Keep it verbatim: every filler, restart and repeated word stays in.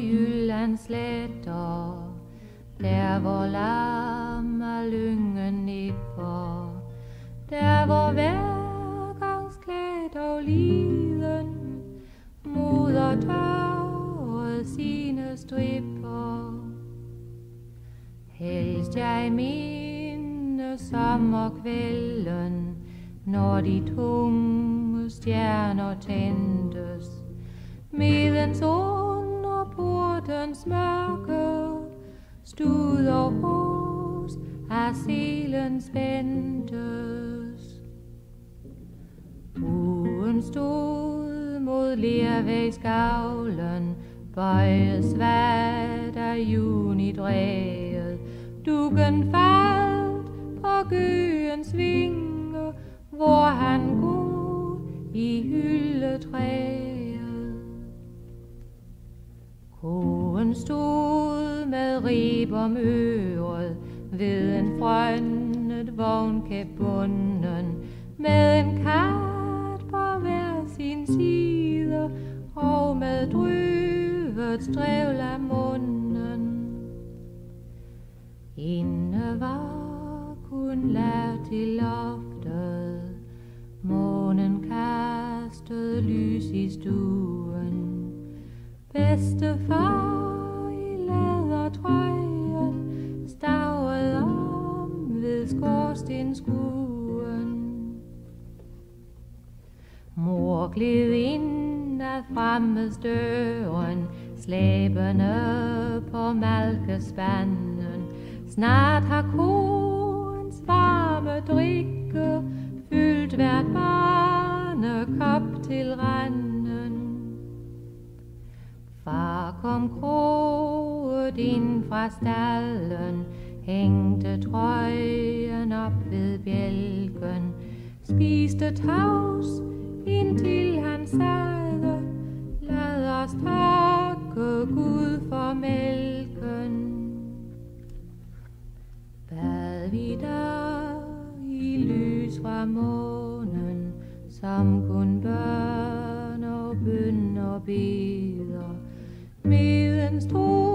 Jyllands sletter, der hvor lammer lyngen nipper, der hvor hvergangsklædt og liden moder tørret sine stripper. Helst jeg minde sommerkvælden, når de tunge stjerner tændtes, medens under portens mørke stud og hos af selen spændtes. Uden stod mod lervægskavlen, bøjet svagt af junidræget. Dukken faldt på gøens vinge, hvor han går i hyldetræet. Koen stod med rib om øret ved en frønnet vognkæp bunden, med en kat på hver sin side og med drøvet strævl af munden. Inde var kun lær til loftet, månen kastede lys i stuen. Bedstefar i lædertrøjen stavede om ved skorstenskuen. Mor gled ind ad fremmedstøren, slæbende på malkespanden. Snart har koens varme drikke fyldt hvert barnekop til randen. Far kom kroget ind fra stallen, hængte trøjen op ved bjælken, spiste tavs indtil han sagde, lad os takke Gud for mælken. Bad vi der i lys fra månen, som kun børn og bøn og beder, med en stor